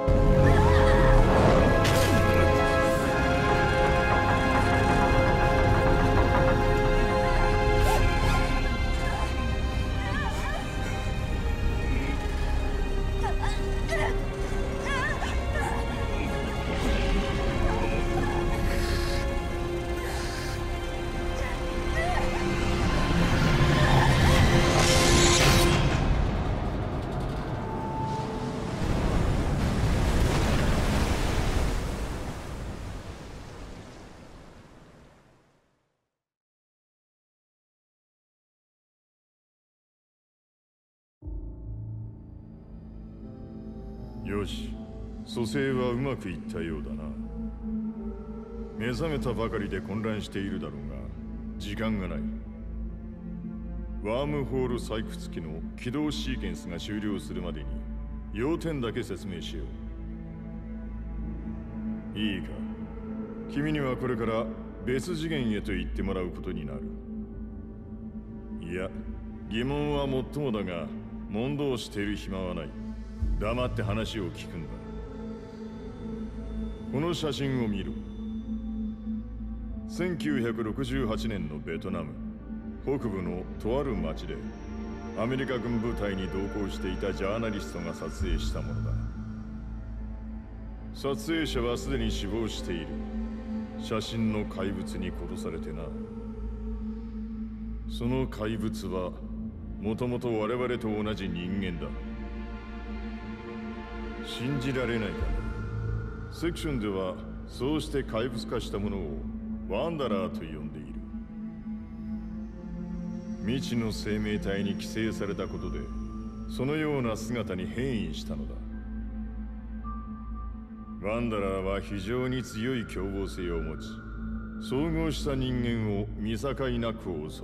よし、蘇生はうまくいったようだな。目覚めたばかりで混乱しているだろうが、時間がない。ワームホール採掘機の起動シーケンスが終了するまでに要点だけ説明しよう。いいか、君にはこれから別次元へと行ってもらうことになる。いや、疑問はもっともだが、問答している暇はない。黙って話を聞くんだ。この写真を見ろ。1968年のベトナム北部のとある町でアメリカ軍部隊に同行していたジャーナリストが撮影したものだ。撮影者はすでに死亡している。写真の怪物に殺されてな。その怪物はもともと我々と同じ人間だ。信じられないかな。セクションではそうして怪物化したものをワンダラーと呼んでいる。未知の生命体に寄生されたことでそのような姿に変異したのだ。ワンダラーは非常に強い凶暴性を持ち、遭遇した人間を見境なく襲う。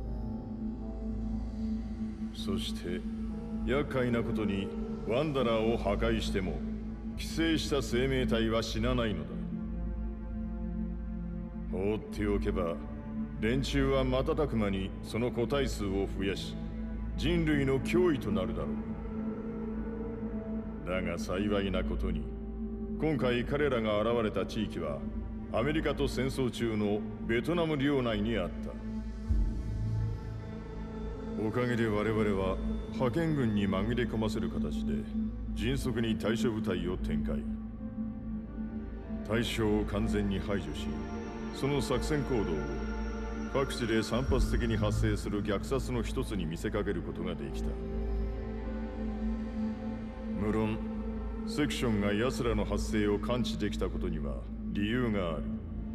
そして厄介なことにワンダラーを破壊しても寄生した生命体は死なないのだ。放っておけば連中は瞬く間にその個体数を増やし人類の脅威となるだろう。だが幸いなことに今回彼らが現れた地域はアメリカと戦争中のベトナム領内にあった。おかげで我々は派遣軍に紛れ込ませる形で迅速に対処部隊を展開。対象を完全に排除し、その作戦行動を各地で散発的に発生する虐殺の一つに見せかけることができた。無論セクションが奴らの発生を感知できたことには理由がある。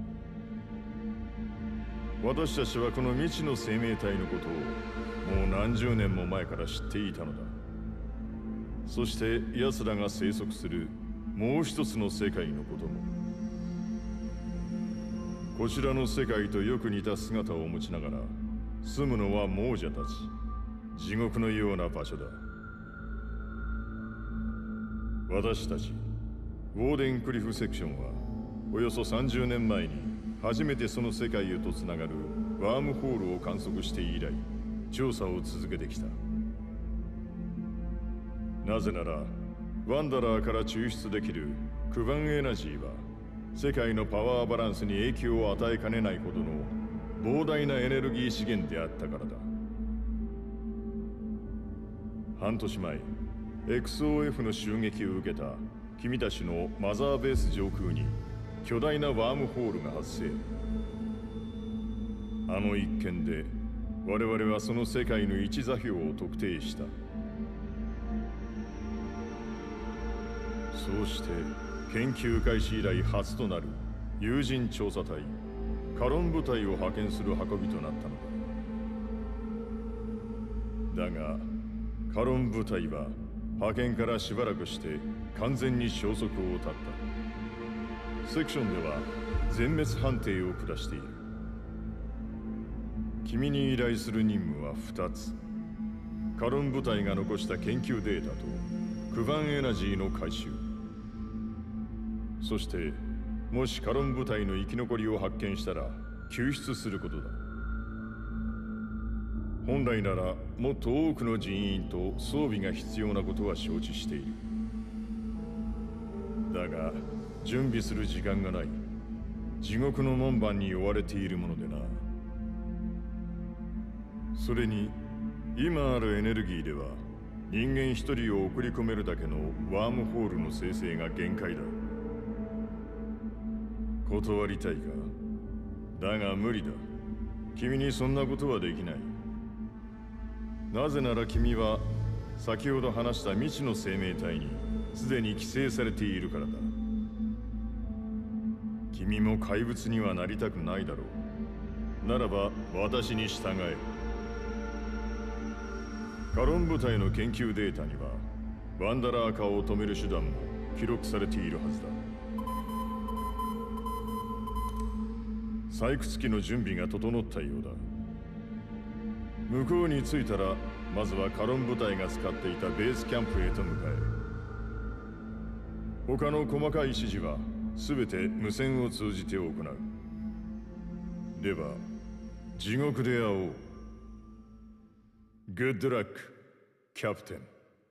私たちはこの未知の生命体のことをもう何十年も前から知っていたのだ。そして奴らが生息するもう一つの世界のことも。こちらの世界とよく似た姿を持ちながら住むのは亡者たち。地獄のような場所だ。私たちウォーデンクリフセクションはおよそ30年前に初めてその世界へとつながるワームホールを観測して以来調査を続けてきた。なぜならワンダラーから抽出できるクバンエナジーは世界のパワーバランスに影響を与えかねないほどの膨大なエネルギー資源であったからだ。半年前 XOF の襲撃を受けた君たちのマザーベース上空に巨大なワームホールが発生。あの一件で我々はその世界の位置座標を特定した。そうして研究開始以来初となる有人調査隊カロン部隊を派遣する運びとなったのだ。だがカロン部隊は派遣からしばらくして完全に消息を絶った。セクションでは全滅判定を下している。君に依頼する任務は2つ。カロン部隊が残した研究データとクバンエナジーの回収。そしてもしカロン部隊の生き残りを発見したら救出することだ。本来ならもっと多くの人員と装備が必要なことは承知している。 だが準備する時間がない。地獄の門番に追われているものでな。それに今あるエネルギーでは人間一人を送り込めるだけのワームホールの生成が限界だ。断りたいか？だが無理だ。君にそんなことはできない。なぜなら君は先ほど話した未知の生命体にすでに寄生されているからだ。君も怪物にはなりたくないだろう。ならば私に従え。カロン部隊の研究データにはワンダラー化を止める手段も記録されているはずだ。採掘機の準備が整ったようだ。向こうに着いたらまずはカロン部隊が使っていたベースキャンプへと向かえ。他の細かい指示は全て無線を通じて行う。では地獄で会おう。グッドラック、キャプテン。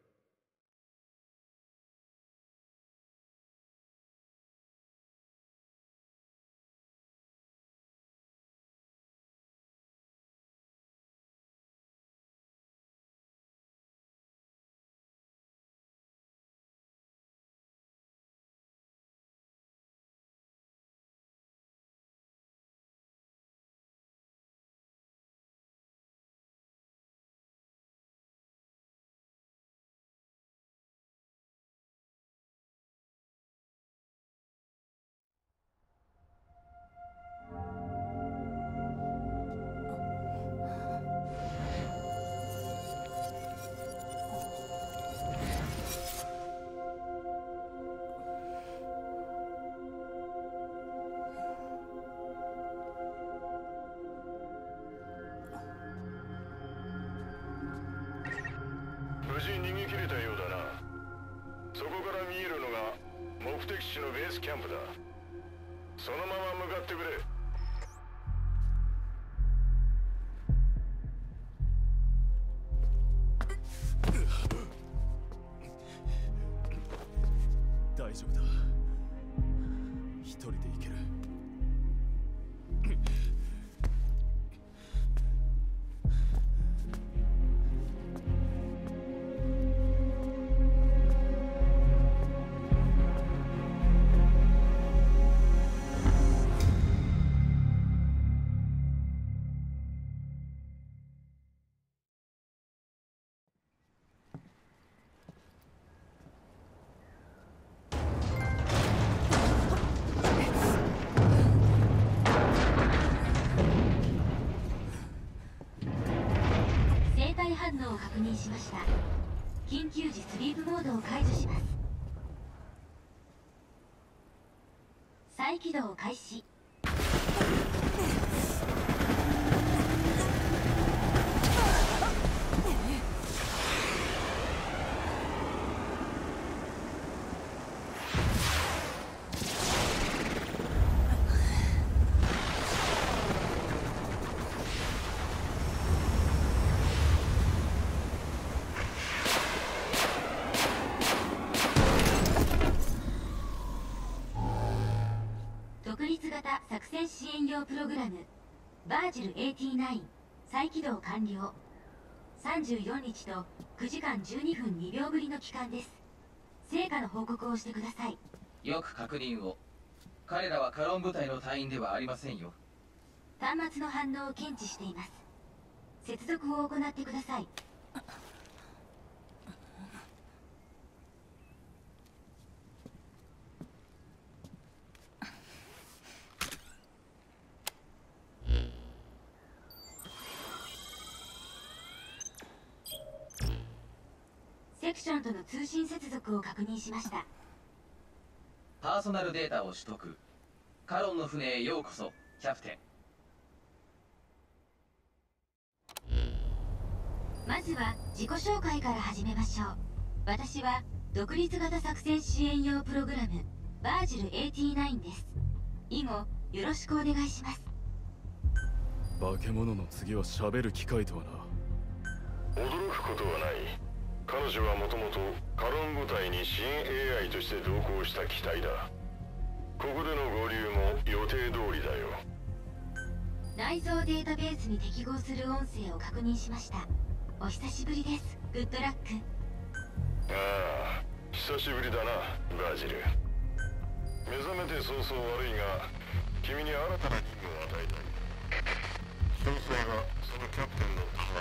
無事逃げ切れたようだな。そこから見えるのが目的地のベースキャンプだ。そのまま向かってくれ。 大丈夫だ。一人で行ける。 反応を確認しました。緊急時スリープモードを解除します。再起動開始。独立型作戦支援用プログラムバージル89再起動完了。34日と9時間12分2秒ぶりの帰還です。成果の報告をしてください。 よく確認を。彼らはカロン部隊の隊員ではありませんよ。 端末の反応を検知しています。接続を行ってください。セクションとの通信接続を確認しました。 パーソナルデータを取得。カロンの船へようこそ、キャプテン。まずは自己紹介から始めましょう。私は独立型作戦支援用プログラムバージル89です。以後よろしくお願いします。 化け物の次は喋る機会とはな。 驚くことはない。 彼女はもともとカロン部隊に支援 AI として同行した機体だ。ここでの合流も予定通りだよ。 内蔵データベースに適合する音声を確認しました。お久しぶりです、グッドラック。 ああ、久しぶりだな、バージル。目覚めて早々悪いが、君に新たな任務を与えたい。詳細はそのキャプテンの母。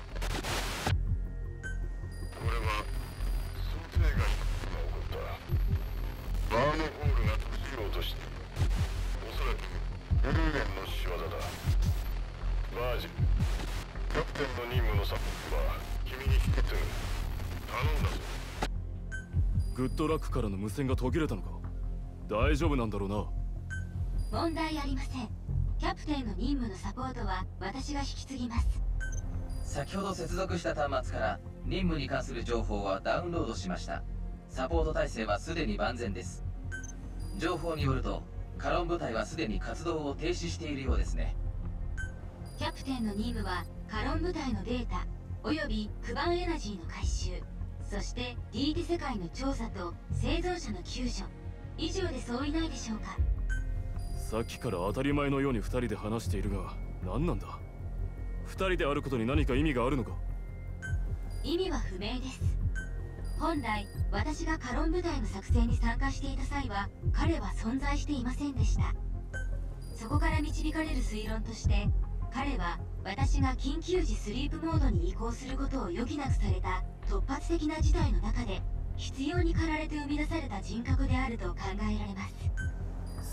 これは想定外のことが起こった。バームホールが閉じようとしている。おそらくエルーレンの仕業だ。バージル、キャプテンの任務のサポートは君に引き継ぐ。頼んだぞ。 グッドラックからの無線が途切れたのか。大丈夫なんだろうな。 問題ありません。キャプテンの任務のサポートは私が引き継ぎます。 先ほど接続した端末から任務に関する情報はダウンロードしました。サポート体制はすでに万全です。情報によるとカロン部隊はすでに活動を停止しているようですね。 キャプテンの任務はカロン部隊のデータおよびクバンエナジーの回収、そしてディーテ世界の調査と生存者の救助、以上で相違ないでしょうか。 さっきから当たり前のように2人で話しているが、何なんだ。2人であることに何か意味があるのか。 意味は不明です。本来私がカロン部隊の作戦に参加していた際は彼は存在していませんでした。そこから導かれる推論として、彼は私が緊急時スリープモードに移行することを余儀なくされた突発的な事態の中で必要に駆られて生み出された人格であると考えられます。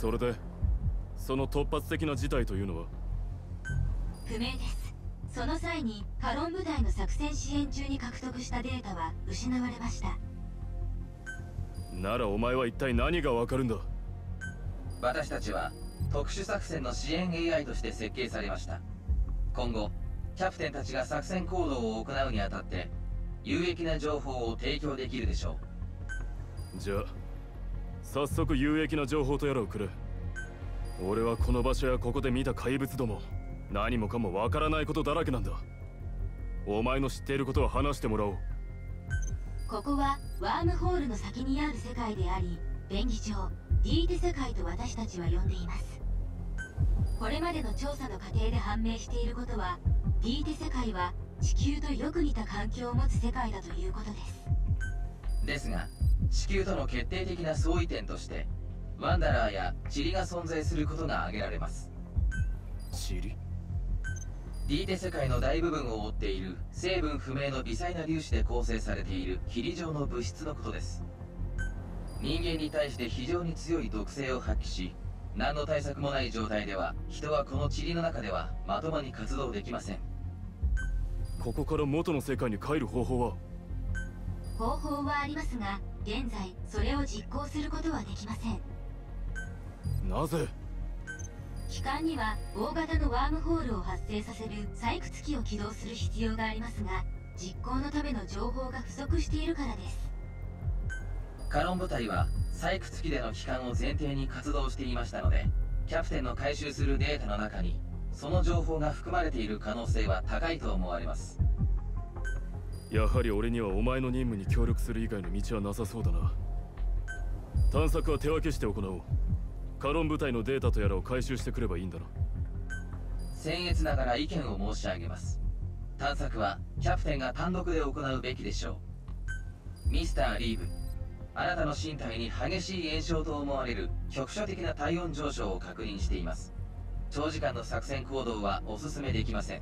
それでその突発的な事態というのは。 不明です。その際にカロン部隊の作戦支援中に獲得したデータは失われました。 ならお前は一体何がわかるんだ。 私たちは特殊作戦の支援 AI として設計されました。今後キャプテンたちが作戦行動を行うにあたって有益な情報を提供できるでしょじゃあ早速有益な情報とやらをくれ。俺はこの場所やここで見た怪物ども何もかもわからないことだらけなんだ。お前の知っていることを話してもらおう。 ここはワームホールの先にある世界であり、便宜上ディーテ世界と私たちは呼んでいます。これまでの調査の過程で判明していることは、ディーテ世界は地球とよく似た環境を持つ世界だということです。 ですが地球との決定的な相違点としてワンダラーや塵が存在することが挙げられます。 塵？ ディーテ世界の大部分を覆っている成分不明の微細な粒子で構成されている霧状の物質のことです。人間に対して非常に強い毒性を発揮し、何の対策もない状態では人はこの塵の中ではまともに活動できません。 ここから元の世界に帰る方法は？ 方法はありますが、現在それを実行することはできません。 なぜ？ 機関には大型のワームホールを発生させる採掘機を起動する必要がありますが、実行のための情報が不足しているからです。 カロン部隊は採掘機での帰還を前提に活動していましたので、キャプテンの回収するデータの中にその情報が含まれている可能性は高いと思われます。 やはり俺にはお前の任務に協力する以外の道はなさそうだな。探索は手分けして行おう。カロン部隊のデータとやらを回収してくればいいんだな。 僭越ながら意見を申し上げます。探索はキャプテンが単独で行うべきでしょう。ミスター・リーブ、あなたの身体に激しい炎症と思われる局所的な体温上昇を確認しています。長時間の作戦行動はお勧めできません。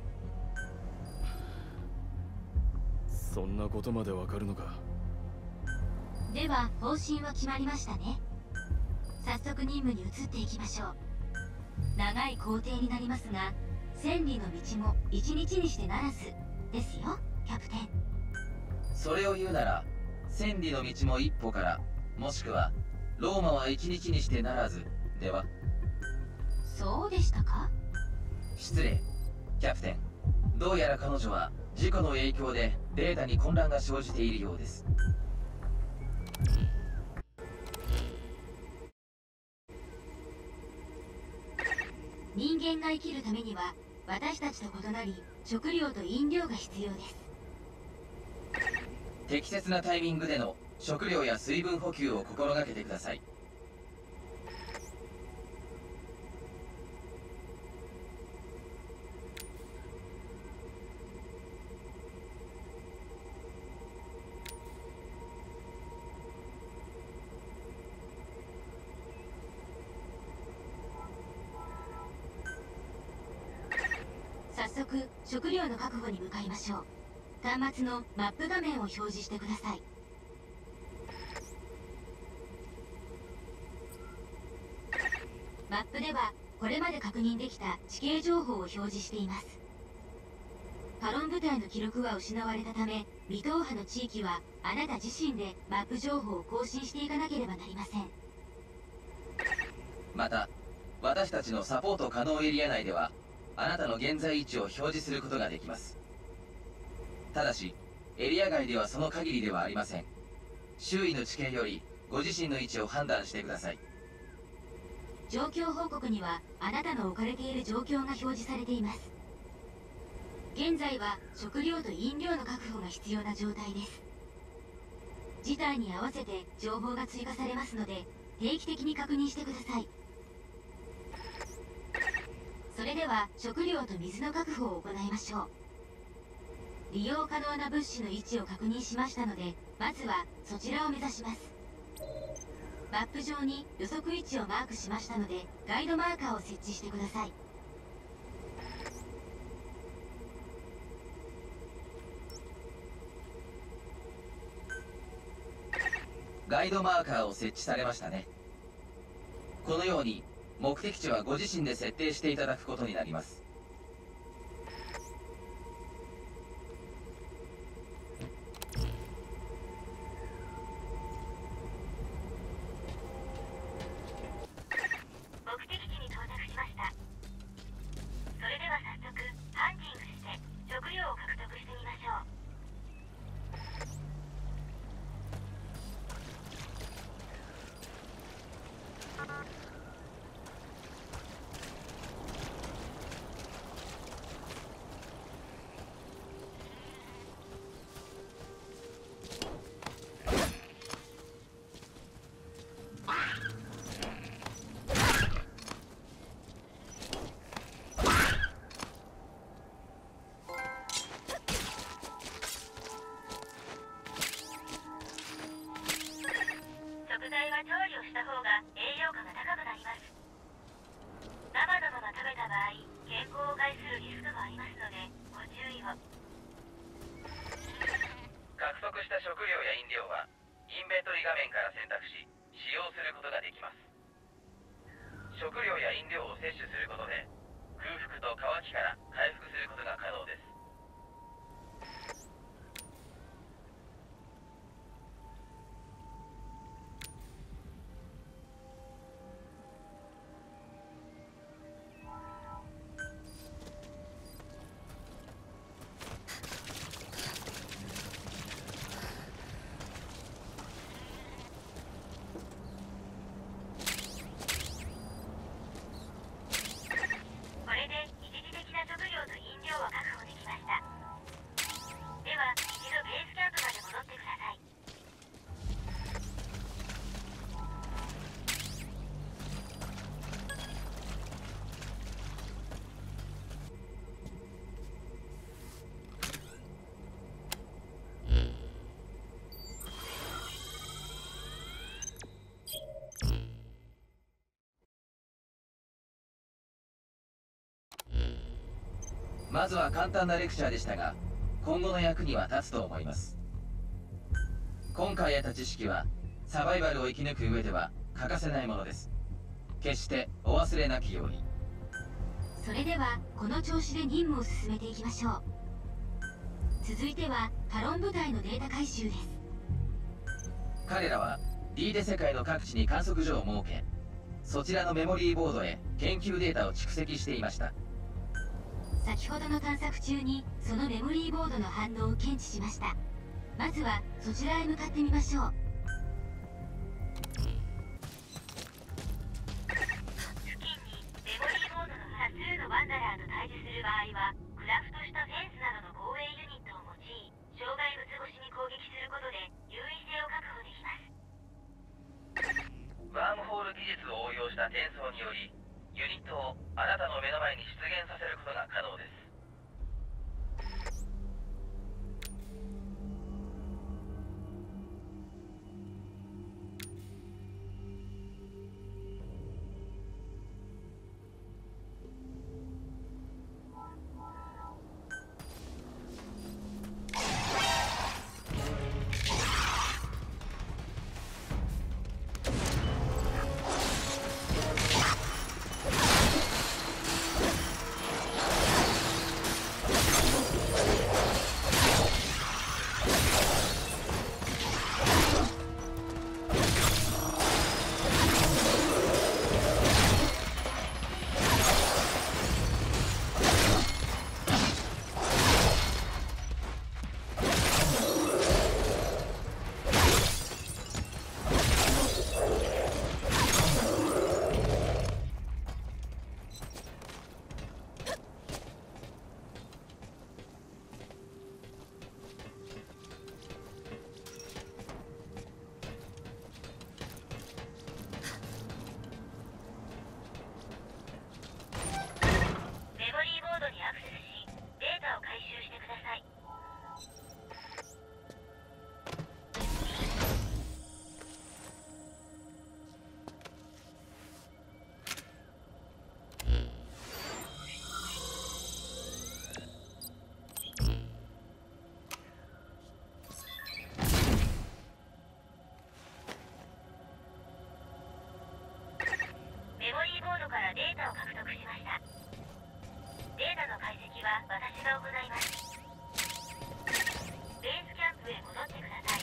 そんなことまでわかるのか。 では方針は決まりましたね。早速任務に移っていきましょう。長い工程になりますが、千里の道も一日にしてならずですよ、キャプテン。 それを言うなら千里の道も一歩から、もしくはローマは一日にしてならずでは。 そうでしたか？ 失礼、キャプテン。どうやら彼女は事故の影響でデータに混乱が生じているようです。 人間が生きるためには私たちと異なり食料と飲料が必要です。 適切なタイミングでの食料や水分補給を心がけてください。 早速食料の確保に向かいましょう。端末のマップ画面を表示してください。マップではこれまで確認できた地形情報を表示しています。パロン部隊の記録は失われたため、未踏破の地域はあなた自身でマップ情報を更新していかなければなりません。 また、私たちのサポート可能エリア内ではあなたの現在位置を表示することができます。ただし、エリア外ではその限りではありません。周囲の地形よりご自身の位置を判断してください。 状況報告にはあなたの置かれている状況が表示されています。現在は食料と飲料の確保が必要な状態です。事態に合わせて情報が追加されますので、定期的に確認してください。それでは食料と水の確保を行いましょう。利用可能な物資の位置を確認しましたので、まずはそちらを目指します。マップ上に予測位置をマークしましたので、ガイドマーカーを設置してください。 ガイドマーカーを設置されましたね。このように目的地はご自身で設定していただくことになります。 目的地に到着しました。それでは早速ハンティングして食料を獲得してみましょう。食材は調理をした方が栄養価が高くなります。生のまま食べた場合、健康を害するリスクもありますのでご注意を。 獲得した食料や飲料はインベントリ画面から選択し使用することができます。食料や飲料を摂取することで空腹と渇きから回復することが可能です。 これで一時的な食料と飲料を確保できました。では一度ベースキャンプまで戻ってください。 まずは簡単なレクチャーでしたが、今後の役には立つと思います。今回得た知識はサバイバルを生き抜く上では欠かせないものです。決してお忘れなきように。 それではこの調子で任務を進めていきましょう。続いてはタロン部隊のデータ回収です。 彼らは D で世界の各地に観測所を設け、そちらのメモリーボードへ研究データを蓄積していました。 先ほどの探索中にそのメモリーボードの反応を検知しました。まずはそちらへ向かってみましょう。付近にメモリーボードの多数のワンダラーと対峙する場合は、クラフトしたフェンスなどの防衛ユニットを用い障害物越しに攻撃すること転送によりユニットをあなたの目の前に出現させることが可能です。 メモリーボードからデータを獲得しました。データの解析は私が行います。ベースキャンプへ戻ってください。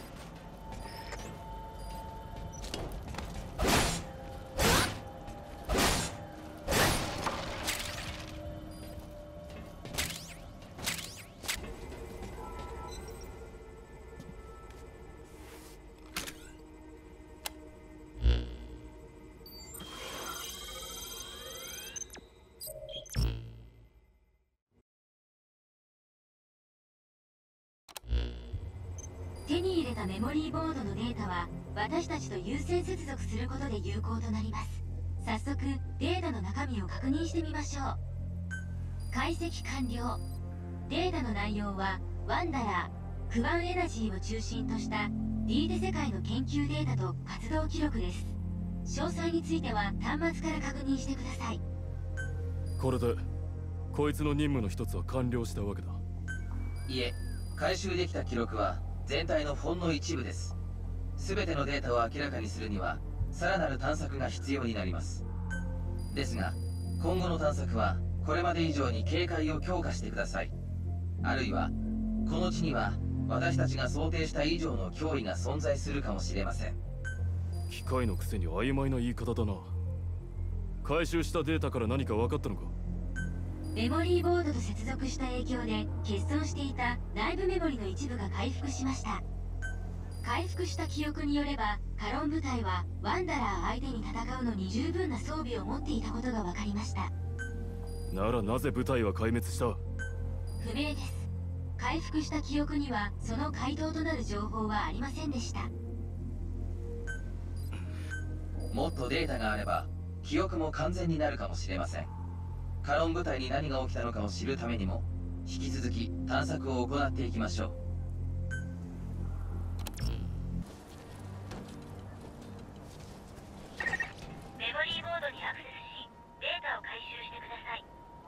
手に入れたメモリーボードのデータは私たちと優先接続することで有効となります。早速データの中身を確認してみましょう。解析完了。データの内容はワンダラー、クワンエナジーを中心としたディーテ世界の研究データと活動記録です。詳細については端末から確認してください。 これでこいつの任務の一つは完了したわけだ。 いえ、回収できた記録は全体のほんの一部です。全てのデータを明らかにするにはさらなる探索が必要になります。ですが今後の探索はこれまで以上に警戒を強化してください。あるいはこの地には私たちが想定した以上の脅威が存在するかもしれません。 機械のくせに曖昧な言い方だな。回収したデータから何か分かったのか？ メモリーボードと接続した影響で欠損していた内部メモリの一部が回復しました。回復した記憶によればカロン部隊はワンダラー相手に戦うのに十分な装備を持っていたことが分かりました。 ならなぜ部隊は壊滅した？ 不明です。回復した記憶にはその回答となる情報はありませんでした。 もっとデータがあれば記憶も完全になるかもしれません。カロン部隊に何が起きたのかを知るためにも引き続き探索を行っていきましょう。 メモリーボードにアクセスしデータを回収してください。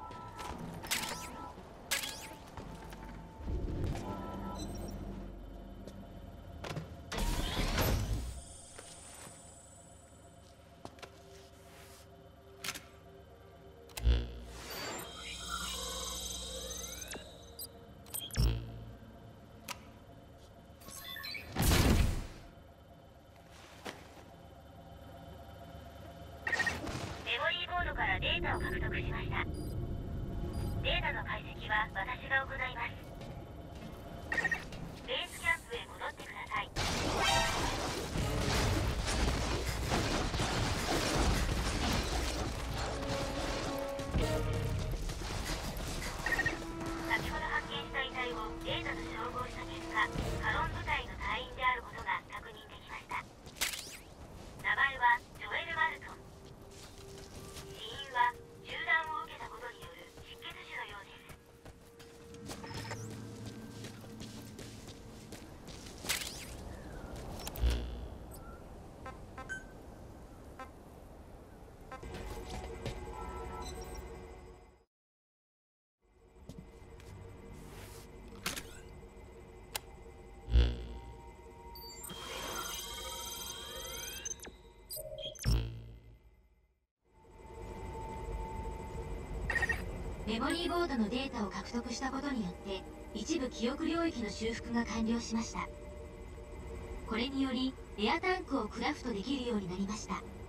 からデータを獲得しました。データの解析は私が行います。ベースキャンプへ戻ってください。先ほど発見した遺体をデータと照合した結果、カロン部隊の隊員であることが確認できました。名前はジョエル・バルトン。 メモリーボードのデータを獲得したことによって一部記憶領域の修復が完了しました。これによりエアタンクをクラフトできるようになりました。